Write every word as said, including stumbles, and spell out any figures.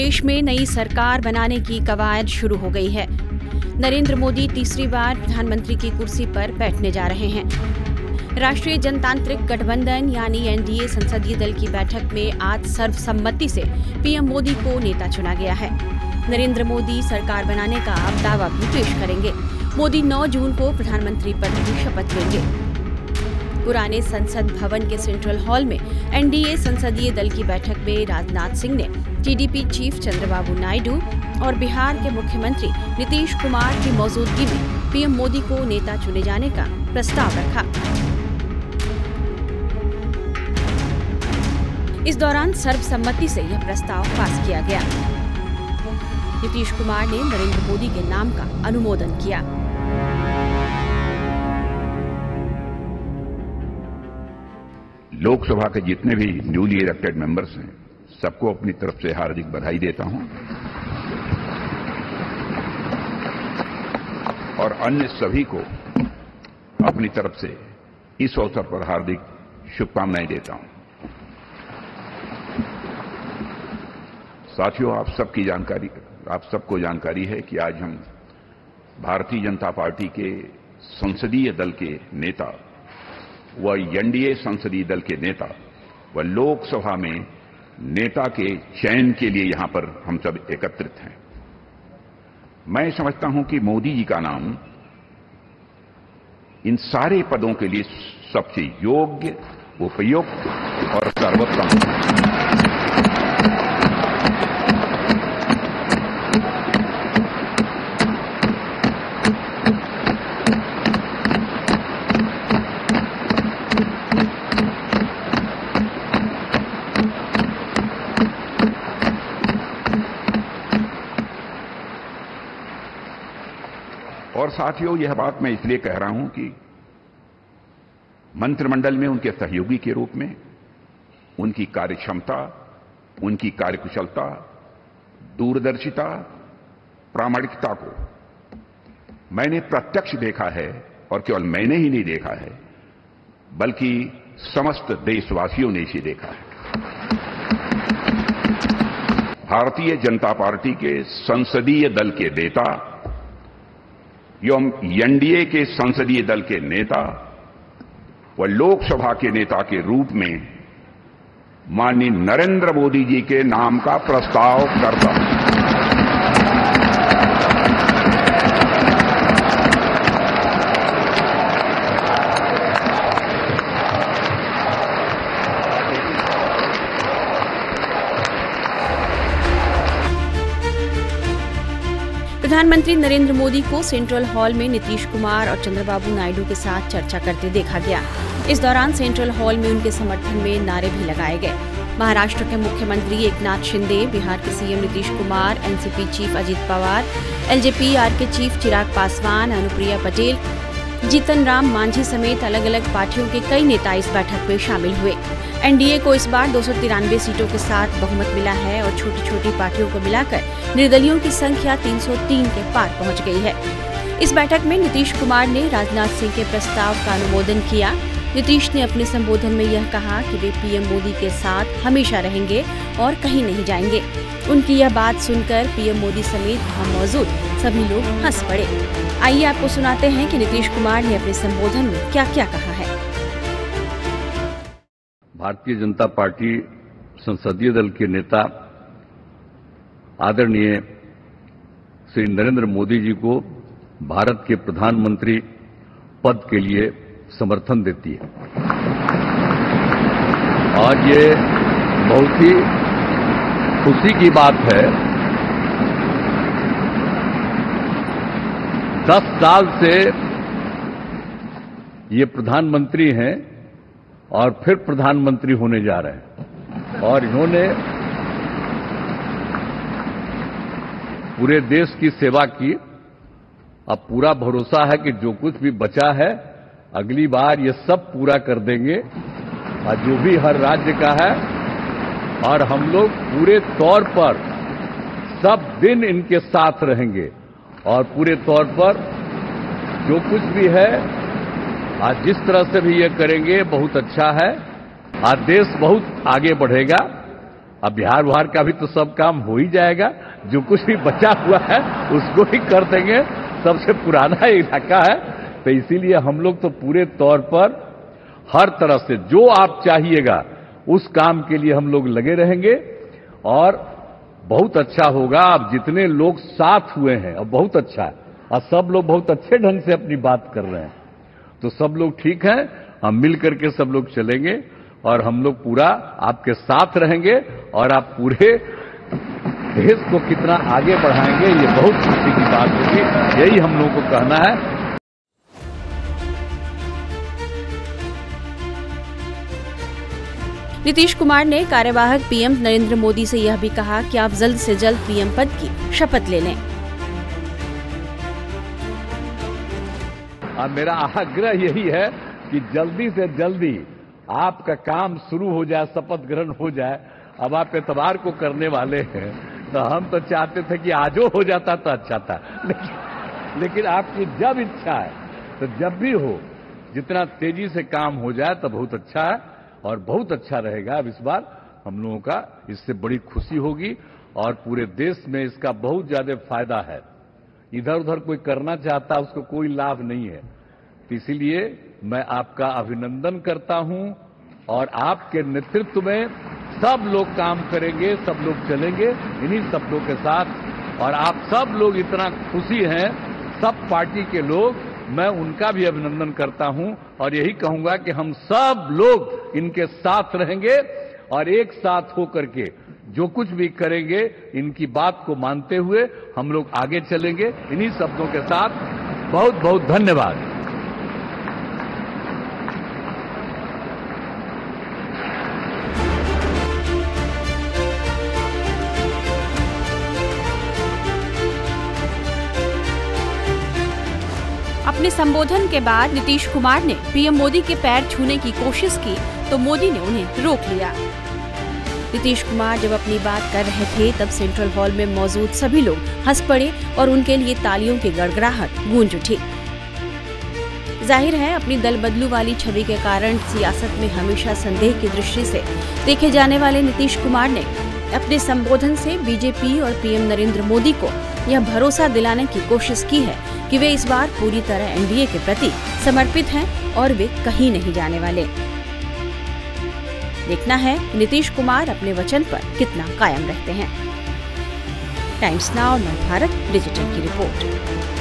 प्रदेश में नई सरकार बनाने की कवायद शुरू हो गई है। नरेंद्र मोदी तीसरी बार प्रधानमंत्री की कुर्सी पर बैठने जा रहे हैं। राष्ट्रीय जनतांत्रिक गठबंधन यानी एनडीए संसदीय दल की बैठक में आज सर्वसम्मति से पीएम मोदी को नेता चुना गया है। नरेंद्र मोदी सरकार बनाने का अब दावा भी पेश करेंगे। मोदी नौ जून को प्रधानमंत्री पद की शपथ लेंगे। पुराने संसद भवन के सेंट्रल हॉल में एनडीए संसदीय दल की बैठक में राजनाथ सिंह ने टीडीपी चीफ चंद्रबाबू नायडू और बिहार के मुख्यमंत्री नीतीश कुमार की मौजूदगी में पीएम मोदी को नेता चुने जाने का प्रस्ताव रखा। इस दौरान सर्वसम्मति से यह प्रस्ताव पास किया गया। नीतीश कुमार ने नरेंद्र मोदी के नाम का अनुमोदन किया। लोकसभा के जितने भी न्यूली इलेक्टेड मेंबर्स हैं, सबको अपनी तरफ से हार्दिक बधाई देता हूं और अन्य सभी को अपनी तरफ से इस अवसर पर हार्दिक शुभकामनाएं देता हूं। साथियों, आप सबकी जानकारी आप सबको जानकारी है कि आज हम भारतीय जनता पार्टी के संसदीय दल के नेता व एनडीए संसदीय दल के नेता व लोकसभा में नेता के चयन के लिए यहां पर हम सब एकत्रित हैं। मैं समझता हूं कि मोदी जी का नाम इन सारे पदों के लिए सबसे योग्य, उपयुक्त और सर्वोत्तम है। और साथियों, यह बात मैं इसलिए कह रहा हूं कि मंत्रिमंडल में उनके सहयोगी के रूप में उनकी कार्यक्षमता, उनकी कार्यकुशलता, दूरदर्शिता, प्रामाणिकता को मैंने प्रत्यक्ष देखा है और केवल मैंने ही नहीं देखा है, बल्कि समस्त देशवासियों ने इसे देखा है। भारतीय जनता पार्टी के संसदीय दल के नेता एवं एनडीए के संसदीय दल के नेता व लोकसभा के नेता के रूप में माननीय नरेंद्र मोदी जी के नाम का प्रस्ताव करता हूं। प्रधानमंत्री नरेंद्र मोदी को सेंट्रल हॉल में नीतीश कुमार और चंद्रबाबू नायडू के साथ चर्चा करते देखा गया। इस दौरान सेंट्रल हॉल में उनके समर्थन में नारे भी लगाए गए। महाराष्ट्र के मुख्यमंत्री एकनाथ शिंदे, बिहार के CM Nitish Kumar, NCP chief Ajit Pawar, LJP R के चीफ चिराग पासवान, अनुप्रिया पटेल, जीतन राम मांझी समेत अलग अलग पार्टियों के कई नेता इस बैठक में शामिल हुए। एनडीए को इस बार दो सौ तिरानवे सीटों के साथ बहुमत मिला है और छोटी छोटी पार्टियों को मिलाकर निर्दलियों की संख्या तीन सौ तीन के पार पहुंच गई है। इस बैठक में नीतीश कुमार ने राजनाथ सिंह के प्रस्ताव का अनुमोदन किया। नीतीश ने अपने संबोधन में यह कहा कि वे पीएम मोदी के साथ हमेशा रहेंगे और कहीं नहीं जाएंगे। उनकी यह बात सुनकर पीएम मोदी समेत वहां मौजूद सभी लोग हंस पड़े। आइए आपको सुनाते हैं कि नीतीश कुमार ने अपने संबोधन में क्या क्या कहा है। भारतीय जनता पार्टी संसदीय दल के नेता आदरणीय श्री नरेंद्र मोदी जी को भारत के प्रधानमंत्री पद के लिए समर्थन देती है। आज ये बहुत ही खुशी की बात है। दस साल से ये प्रधानमंत्री हैं और फिर प्रधानमंत्री होने जा रहे हैं और इन्होंने पूरे देश की सेवा की। अब पूरा भरोसा है कि जो कुछ भी बचा है अगली बार ये सब पूरा कर देंगे और जो भी हर राज्य का है, और हम लोग पूरे तौर पर सब दिन इनके साथ रहेंगे और पूरे तौर पर जो कुछ भी है आज जिस तरह से भी ये करेंगे बहुत अच्छा है। आज देश बहुत आगे बढ़ेगा अब बिहार बिहार का भी तो सब काम हो ही जाएगा, जो कुछ भी बचा हुआ है उसको ही कर देंगे। सबसे पुराना इलाका है, तो इसीलिए हम लोग तो पूरे तौर पर हर तरह से जो आप चाहिएगा उस काम के लिए हम लोग लगे रहेंगे और बहुत अच्छा होगा। अब जितने लोग साथ हुए हैं अब बहुत अच्छा है और सब लोग बहुत अच्छे ढंग से अपनी बात कर रहे हैं, तो सब लोग ठीक हैं। हम मिल करके सब लोग चलेंगे और हम लोग पूरा आपके साथ रहेंगे और आप पूरे देश को कितना आगे बढ़ाएंगे ये बहुत खुशी की बात होगी। यही हम लोगों को कहना है। नीतीश कुमार ने कार्यवाहक पीएम नरेंद्र मोदी से यह भी कहा कि आप जल्द से जल्द पीएम पद की शपथ ले लें। और मेरा आग्रह यही है कि जल्दी से जल्दी आपका काम शुरू हो जाए, शपथ ग्रहण हो जाए। अब आप एतवार को करने वाले हैं, तो हम तो चाहते थे कि आजो हो जाता तो अच्छा था, लेकिन लेकिन आपकी जब इच्छा है तो जब भी हो, जितना तेजी से काम हो जाए तो बहुत अच्छा है और बहुत अच्छा रहेगा। अब इस बार हम लोगों का इससे बड़ी खुशी होगी और पूरे देश में इसका बहुत ज्यादा फायदा है। इधर उधर कोई करना चाहता है उसको कोई लाभ नहीं है, तो इसीलिए मैं आपका अभिनंदन करता हूं और आपके नेतृत्व में सब लोग काम करेंगे, सब लोग चलेंगे इन्हीं शब्दों के साथ। और आप सब लोग इतना खुशी हैं, सब पार्टी के लोग, मैं उनका भी अभिनंदन करता हूं और यही कहूंगा कि हम सब लोग इनके साथ रहेंगे और एक साथ होकर के जो कुछ भी करेंगे इनकी बात को मानते हुए हम लोग आगे चलेंगे। इन्हीं शब्दों के साथ बहुत बहुत धन्यवाद। अपने संबोधन के बाद नीतीश कुमार ने पीएम मोदी के पैर छूने की कोशिश की तो मोदी ने उन्हें रोक लिया। नीतीश कुमार जब अपनी बात कर रहे थे तब सेंट्रल हॉल में मौजूद सभी लोग हंस पड़े और उनके लिए तालियों की गड़गड़ाहट गूंज उठी। जाहिर है अपनी दल बदलू वाली छवि के कारण सियासत में हमेशा संदेह की दृष्टि से देखे जाने वाले नीतीश कुमार ने अपने संबोधन से बीजेपी और पीएम नरेंद्र मोदी को यह भरोसा दिलाने की कोशिश की है कि वे इस बार पूरी तरह एनडीए के प्रति समर्पित हैं और वे कहीं नहीं जाने वाले। देखना है नीतीश कुमार अपने वचन पर कितना कायम रहते हैं। टाइम्स नाउ नव भारत डिजिटल की रिपोर्ट।